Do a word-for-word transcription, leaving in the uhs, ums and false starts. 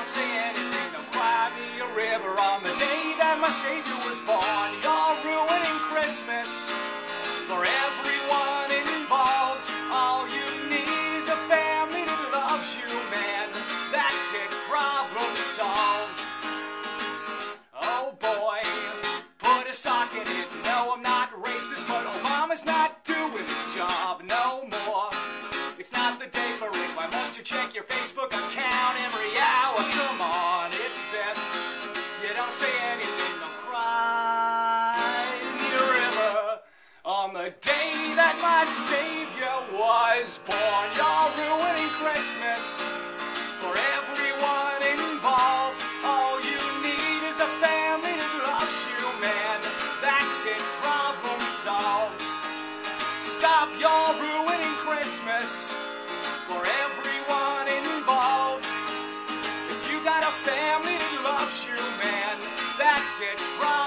don't say anything, don't cry me a river. On the day that my Savior was born, you're ruining Christmas for everyone involved. All you need is a family that loves you, man. That's it, problem solved. Oh boy, put a sock in it. No, I'm not racist, but Obama's not doing his job no more. It's not the day for it. Why must you check your Facebook account every hour? Come on, it's best you don't say anything, don't cry me a river. On the day that my Savior was born, you're ruining Christmas for everyone involved. All you need is a family that loves you, man. That's it, problem solved. Stop, you're ruining Christmas for everyone involved. If you got a family that loves you, man, that's it, problem